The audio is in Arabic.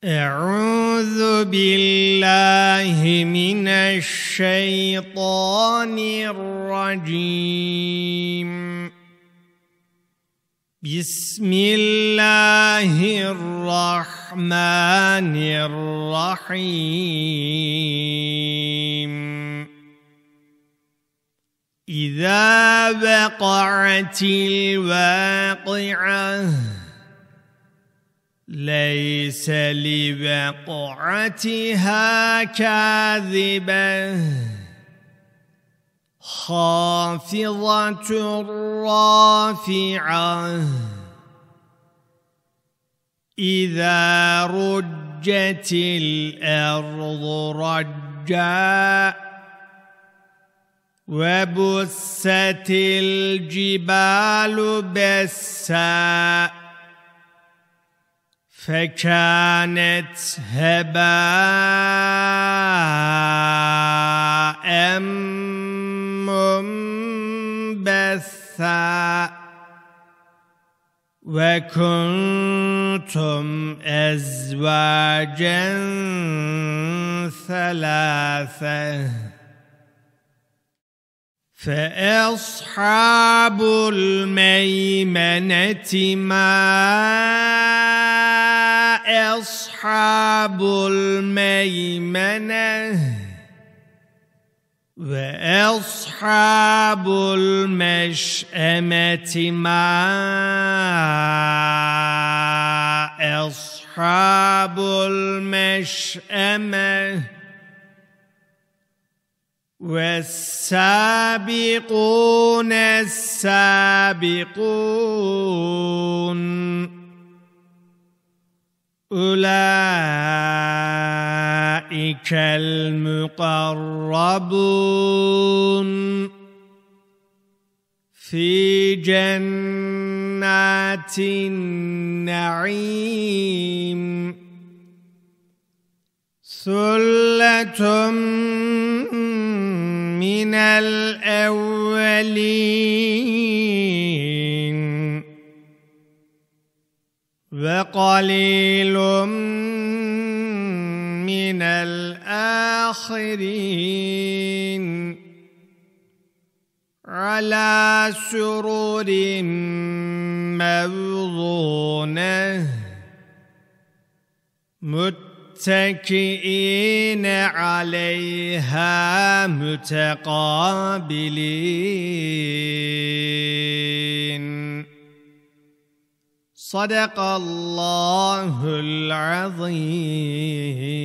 أعوذ بالله من الشيطان الرجيم. بسم الله الرحمن الرحيم. إذا وقعت الواقعة ليس لوقعتها كاذبة خافضة رافعة إذا رجت الأرض رجا وبست الجبال بسا فكانت هباء منبثا وكنتم أزواجا ثلاثة فأصحاب الميمنة ما أصحاب الميمنة وأصحاب المشأمة ما أصحاب المشأمة والسابقون السابقون أولئك المقربون في جنات النعيم ثلة من الأولين وقليل من الآخرين على سرر موضونة متكئين عليها متقابلين صدق الله العظيم.